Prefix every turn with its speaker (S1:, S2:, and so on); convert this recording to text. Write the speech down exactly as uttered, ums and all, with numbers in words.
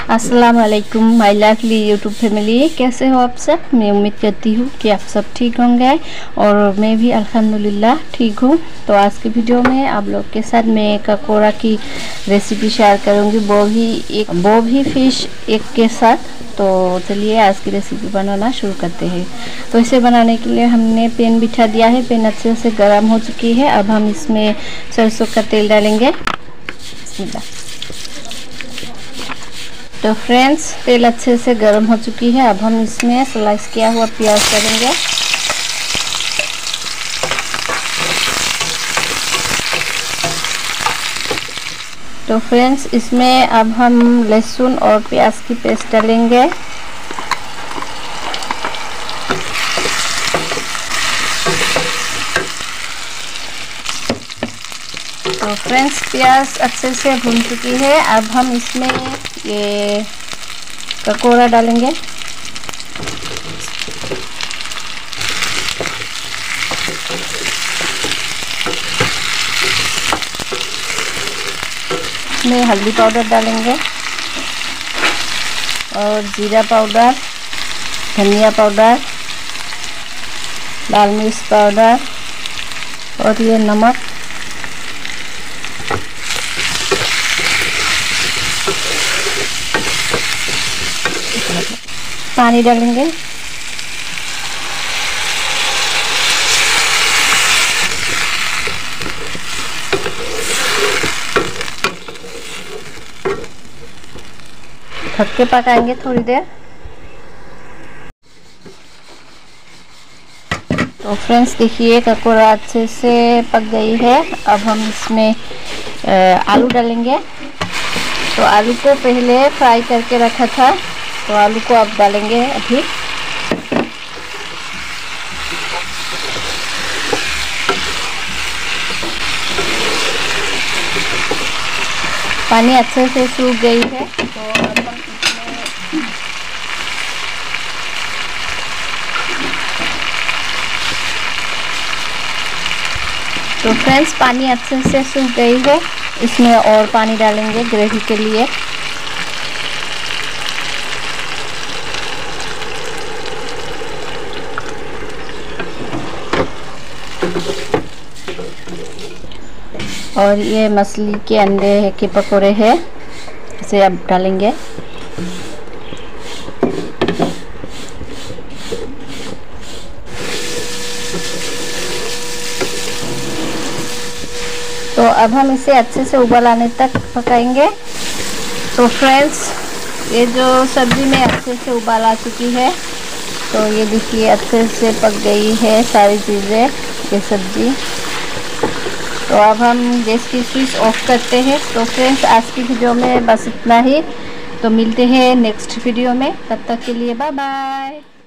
S1: अस्सलाम वालेकुम my lovely YouTube family, कैसे हो आप सब। मैं उम्मीद करती हूँ कि आप सब ठीक होंगे और मैं भी अल्हम्दुलिल्लाह ठीक हूँ। तो आज की वीडियो में आप लोग के साथ मैं ककोड़ा की रेसिपी शेयर करूँगी, वो भी एक वो भी फिश एक के साथ। तो चलिए आज की रेसिपी बनाना शुरू करते हैं। तो इसे बनाने के लिए हमने पैन बिठा दिया है। पैन अच्छे से गर्म हो चुकी है। अब हम इसमें सरसों का तेल डालेंगे। तो फ्रेंड्स, तेल अच्छे से गर्म हो चुकी है। अब हम इसमें स्लाइस किया हुआ प्याज डालेंगे। तो फ्रेंड्स, इसमें अब हम लहसुन और प्याज की पेस्ट डालेंगे। तो फ्रेंड्स, प्याज अच्छे से भून चुकी है। अब हम इसमें ये ककोड़ा डालेंगे। इसमें हल्दी पाउडर डालेंगे और जीरा पाउडर, धनिया पाउडर, लाल मिर्च पाउडर और ये नमक। पानी डालेंगे। ढक के पकाएंगे थोड़ी देर। तो फ्रेंड्स, देखिए ककोड़ा अच्छे से पक गई है। अब हम इसमें आलू डालेंगे। तो आलू को पहले फ्राई करके रखा था, तो आलू को अब डालेंगे अभी। पानी अच्छे से सूख गई है। तो अब हम इसमें तो फ्रेंड्स, पानी अच्छे से सूख गई है। इसमें और पानी डालेंगे ग्रेवी के लिए। और ये मछली के अंडे के पकोड़े हैं, इसे अब डालेंगे। तो अब हम इसे अच्छे से उबाल आने तक पकाएंगे। तो फ्रेंड्स, ये जो सब्जी में अच्छे से उबाल आ चुकी है। तो ये देखिए अच्छे से पक गई है सारी चीज़ें, ये सब्जी। तो अब हम गैस की स्विच ऑफ करते हैं। तो फ्रेंड्स, आज की वीडियो में बस इतना ही। तो मिलते हैं नेक्स्ट वीडियो में, तब तक के लिए बाय बाय।